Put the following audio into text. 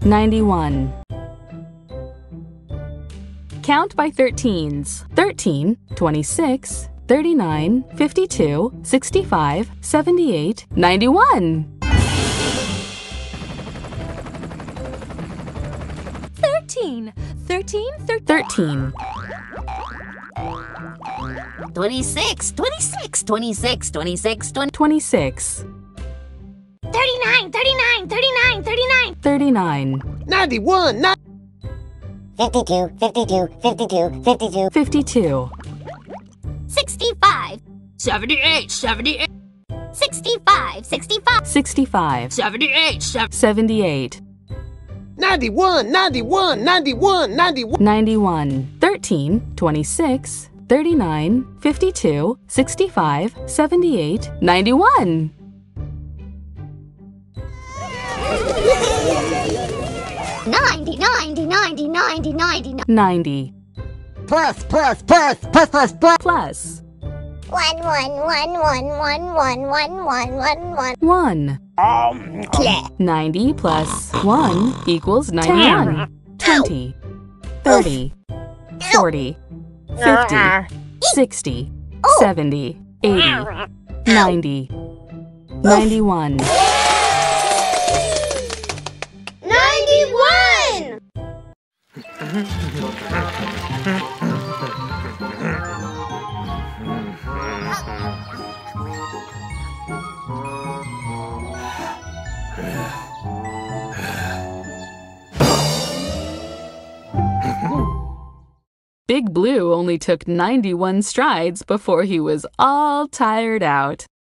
91. Count by 13s. 13, 26, 39, 52, 65, 78, 91. 13. 13. 13. 26, 26, 26, 26, 26. 39, 39, 39, 39. 39. 91, 52, 52, 52, 52. 52. 65. 78. 78. 65, 65. 65. 78. 78. 91, 91, 91, 91. 91. 13, 26, 39, 52, 65, 78, 91. 90, 90, 90, 90, 90. 90. Plus, plus, plus, plus, plus, plus. Plus. 1, 1, 1, 1, 1, 1, 1, 1, 1, 1. 1. 90 plus 1 equals 91. 20. 30. 40. 50. 60. 70. 80. 90. 91. 91! Big Blue only took 91 strides before he was all tired out.